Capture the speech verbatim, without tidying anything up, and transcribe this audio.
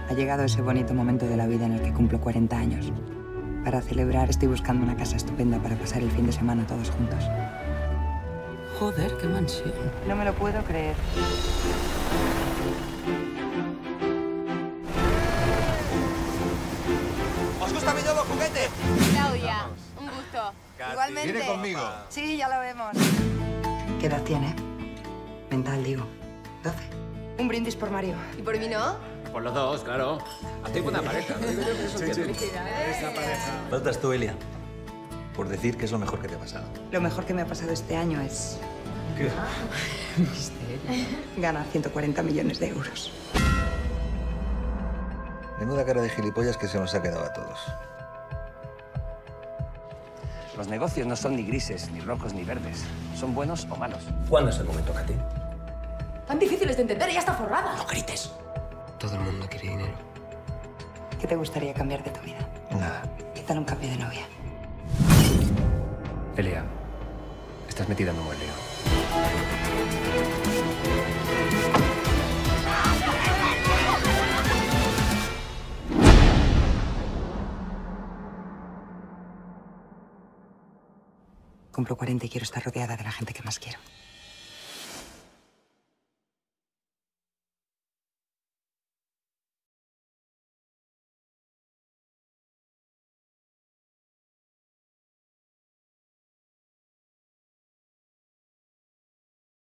Ha llegado ese bonito momento de la vida en el que cumplo cuarenta años. Para celebrar estoy buscando una casa estupenda para pasar el fin de semana todos juntos. Joder, qué mansión. No me lo puedo creer. ¿Os gusta mi nuevo juguete? Claudia, un gusto. Katy, Igualmente. viene conmigo. Sí, ya lo vemos. ¿Qué edad tiene? Mental, digo. ¿doce? Un brindis por Mario. ¿Y por mí no? Por los dos, claro. Hacéis buena pareja. Lo digo yo que eso entiendo. Faltas tú, Elia. Por decir que es lo mejor que te ha pasado. Lo mejor que me ha pasado este año es ¿Qué? ganar ciento cuarenta millones de euros. Menuda cara de gilipollas que se nos ha quedado a todos. Los negocios no son ni grises, ni rojos, ni verdes. Son buenos o malos. ¿Cuándo es el momento, Katy? Tan difíciles de entender, ella está forrada. No grites. Todo el mundo quiere dinero. ¿Qué te gustaría cambiar de tu vida? Nada. ¿Qué tal un cambio de novia? Elia, estás metida en un buen lío. Cumplo cuarenta y quiero estar rodeada de la gente que más quiero.